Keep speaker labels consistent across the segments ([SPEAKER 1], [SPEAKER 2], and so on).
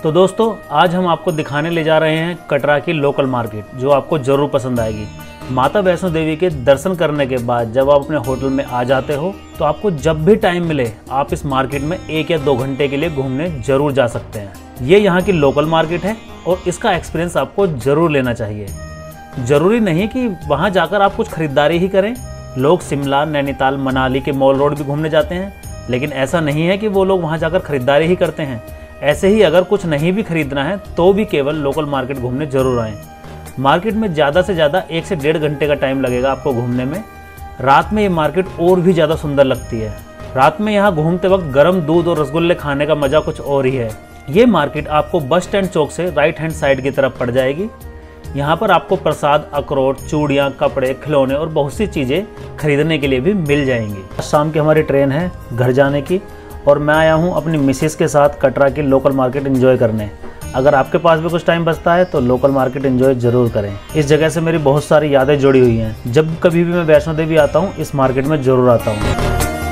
[SPEAKER 1] तो दोस्तों आज हम आपको दिखाने ले जा रहे हैं कटरा की लोकल मार्केट, जो आपको जरूर पसंद आएगी। माता वैष्णो देवी के दर्शन करने के बाद जब आप अपने होटल में आ जाते हो तो आपको जब भी टाइम मिले आप इस मार्केट में 1 या 2 घंटे के लिए घूमने जरूर जा सकते हैं। ये यहाँ की लोकल मार्केट है और इसका एक्सपीरियंस आपको जरूर लेना चाहिए। जरूरी नहीं कि वहाँ जाकर आप कुछ खरीदारी ही करें। लोग शिमला, नैनीताल, मनाली के मॉल रोड भी घूमने जाते हैं, लेकिन ऐसा नहीं है कि वो लोग वहाँ जाकर खरीदारी ही करते हैं। ऐसे ही अगर कुछ नहीं भी खरीदना है तो भी केवल लोकल मार्केट घूमने जरूर आएँ। मार्केट में ज़्यादा से ज़्यादा 1 से 1.5 घंटे का टाइम लगेगा आपको घूमने में। रात में ये मार्केट और भी ज़्यादा सुंदर लगती है। रात में यहाँ घूमते वक्त गर्म दूध और रसगुल्ले खाने का मज़ा कुछ और ही है। ये मार्केट आपको बस स्टैंड चौक से राइट हैंड साइड की तरफ पड़ जाएगी। यहाँ पर आपको प्रसाद, अखरोट, चूड़ियाँ, कपड़े, खिलौने और बहुत सी चीज़ें खरीदने के लिए भी मिल जाएंगी। शाम की हमारी ट्रेन है घर जाने की और मैं आया हूँ अपनी मिसेस के साथ कटरा की लोकल मार्केट एंजॉय करने। अगर आपके पास भी कुछ टाइम बचता है तो लोकल मार्केट एंजॉय जरूर करें। इस जगह से मेरी बहुत सारी यादें जुड़ी हुई हैं। जब कभी भी मैं वैष्णो देवी आता हूँ इस मार्केट में जरूर आता हूँ।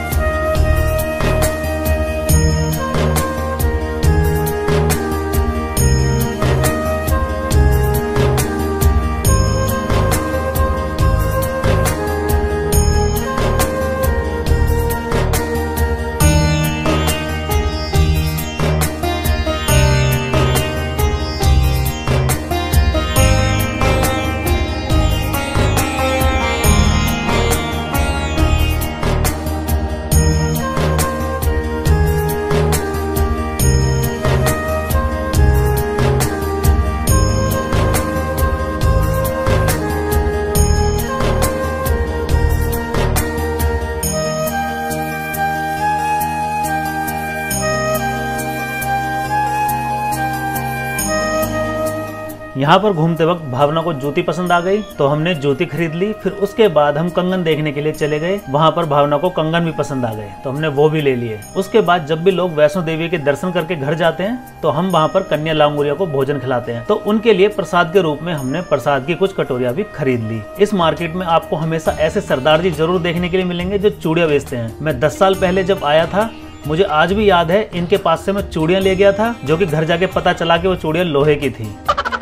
[SPEAKER 1] यहाँ पर घूमते वक्त भावना को जूती पसंद आ गई तो हमने जूती खरीद ली। फिर उसके बाद हम कंगन देखने के लिए चले गए। वहाँ पर भावना को कंगन भी पसंद आ गए तो हमने वो भी ले लिए। उसके बाद जब भी लोग वैष्णो देवी के दर्शन करके घर जाते हैं तो हम वहाँ पर कन्या लांगुरिया को भोजन खिलाते हैं, तो उनके लिए प्रसाद के रूप में हमने प्रसाद की कुछ कटोरियाँ भी खरीद ली। इस मार्केट में आपको हमेशा ऐसे सरदार जी जरूर देखने के लिए मिलेंगे जो चूड़ियाँ बेचते हैं। मैं 10 साल पहले जब आया था मुझे आज भी याद है, इनके पास से मैं चूड़ियाँ ले गया था जो कि घर जाके पता चला कि वो चूड़ियाँ लोहे की थी।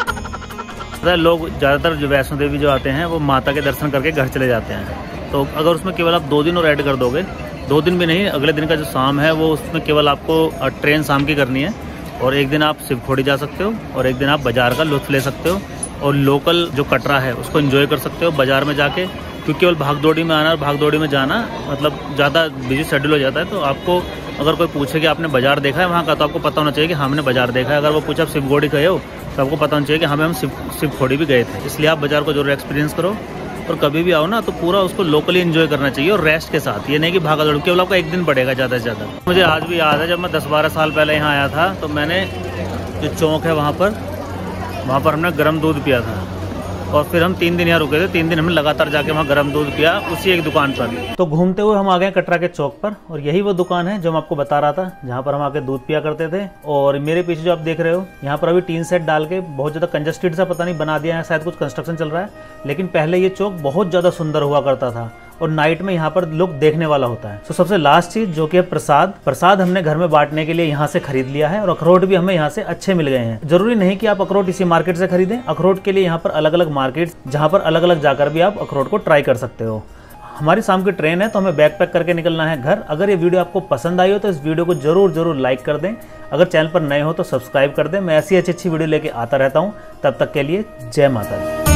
[SPEAKER 1] लोग ज़्यादातर जो वैष्णो देवी जो आते हैं वो माता के दर्शन करके घर चले जाते हैं। तो अगर उसमें केवल आप 2 दिन और ऐड कर दोगे, 2 दिन भी नहीं, अगले दिन का जो शाम है वो उसमें केवल आपको ट्रेन शाम की करनी है और एक दिन आप शिवखोड़ी जा सकते हो और एक दिन आप बाज़ार का लुत्फ़ ले सकते हो और लोकल जो कटरा है उसको एंजॉय कर सकते हो बाज़ार में जाके। क्योंकि केवल भागदौड़ी में आना और भागदौड़ी में जाना मतलब ज़्यादा बिजी शेड्यूल हो जाता है। तो आपको अगर कोई पूछे कि आपने बाज़ार देखा है वहाँ का, तो आपको पता होना चाहिए कि हमने बाज़ार देखा है। अगर वो पूछा आप शिवखोड़ी गए हो तो आपको पता होना चाहिए कि हम शिवखोड़ी भी गए थे। इसलिए आप बाज़ार को जरूर एक्सपीरियंस करो और कभी भी आओ ना तो पूरा उसको लोकली एंजॉय करना चाहिए और रेस्ट के साथ। ये नहीं कि भागा दौड़, केवल आपका 1 दिन पड़ेगा ज़्यादा से ज़्यादा। मुझे आज भी याद है जब मैं 10-12 साल पहले यहाँ आया था तो मैंने जो चौक है वहाँ पर हमने गर्म दूध पिया था और फिर हम 3 दिन यहाँ रुके थे। 3 दिन हमने लगातार जाके वहाँ गर्म दूध पिया उसी एक दुकान पर। तो घूमते हुए हम आ गए कटरा के चौक पर और यही वो दुकान है जो मैं आपको बता रहा था जहाँ पर हम आके दूध पिया करते थे। और मेरे पीछे जो आप देख रहे हो यहाँ पर अभी टीन सेट डाल के बहुत ज़्यादा कंजस्टेड सा पता नहीं बना दिया है, शायद कुछ कंस्ट्रक्शन चल रहा है। लेकिन पहले ये चौक बहुत ज़्यादा सुंदर हुआ करता था और नाइट में यहाँ पर लुक देखने वाला होता है। तो सबसे लास्ट चीज जो कि है प्रसाद हमने घर में बांटने के लिए यहाँ से खरीद लिया है और अखरोट भी हमें यहाँ से अच्छे मिल गए हैं। जरूरी नहीं कि आप अखरोट इसी मार्केट से खरीदें। अखरोट के लिए यहाँ पर अलग अलग मार्केट जहाँ पर अलग अलग जाकर भी आप अखरोट को ट्राई कर सकते हो। हमारी शाम की ट्रेन है तो हमें बैग पैक करके निकलना है घर। अगर ये वीडियो आपको पसंद आई हो तो इस वीडियो को जरूर लाइक कर दें। अगर चैनल पर नए हो तो सब्सक्राइब कर दें। मैं ऐसी अच्छी वीडियो लेके आता रहता हूँ। तब तक के लिए जय माता दी।